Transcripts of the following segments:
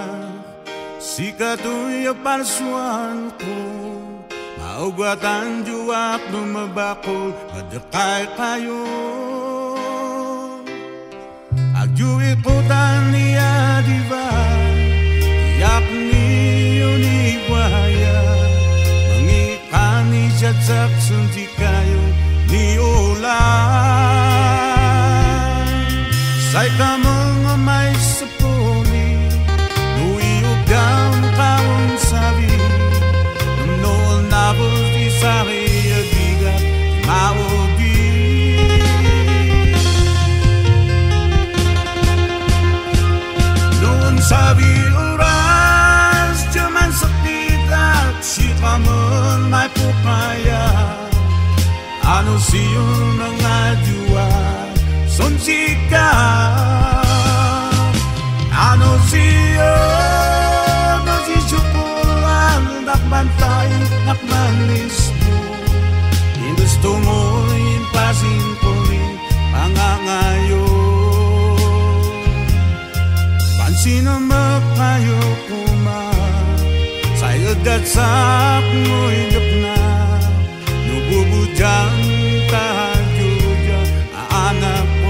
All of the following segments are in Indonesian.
Sikato'y palsuan ko, maugatan juwak lumabakol, madakay kayo. Agjuikutan niya diba, tiyak niyo ni buhaya, mangikani siya sunti kayo ni ulan. Say ka mga may sapuni, nuiyog kaong sabi, noon nabos di sari agigat maudi. Noon sabi oras jaman sakit at si kamon may pupaya, ano siyo mga juwa son sika, ano siyo no si syukuran nakbantay nakmanis mo, industo mo impasin ko rin pangangayo. Pansin naman kayo kuma sayod at sak mo inap na nububudyan tayo dyan anak ko.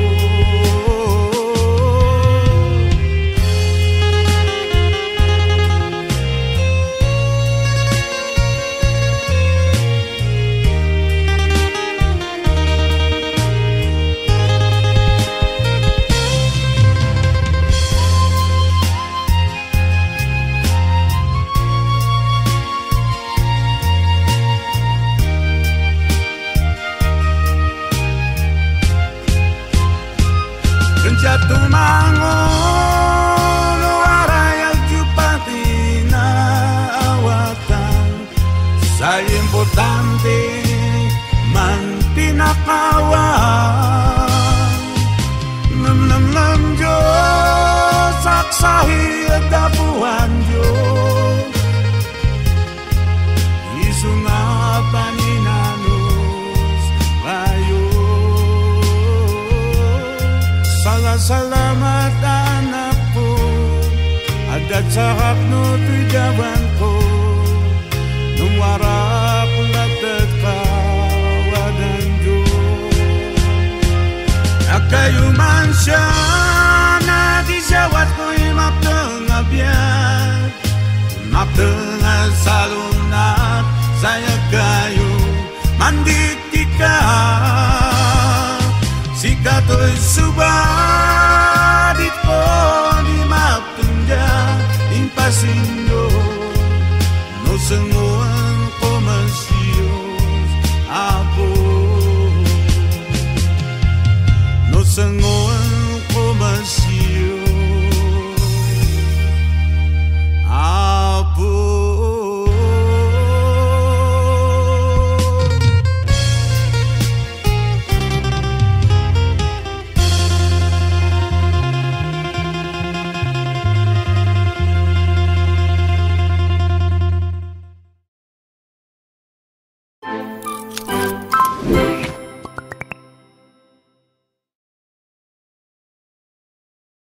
Tumangon waray agjupati na awatan, sa importante man pinakawan. Namnamnam Diyos saksahi at dapuan Diyos, isu nga paninanos kayo. Salamat anak ko, adat sa hapno to'y jawan ko, nung warap latat kawadan Diyos. Nagkayuman siya na di siyawat ko'y maptengabyan, maptengal sa lunat, saya kayo mandikit ka. Sikato'y subadit ko di maptunda impasindo, no senguan komasyos ako, no senguan komasyos ako.